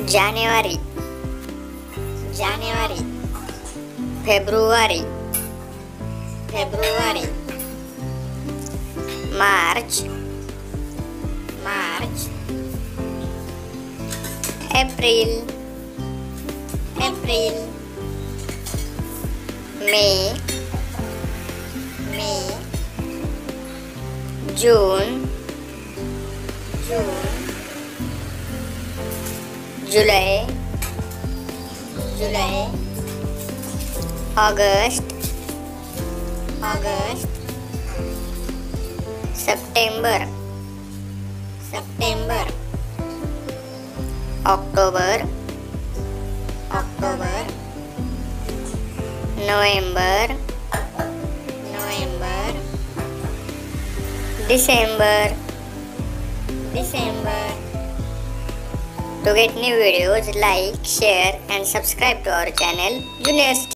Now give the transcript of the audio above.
January, February, March, April, May, June, July, August, September, October, November, December. To get new videos, like, share and subscribe to our channel. Junior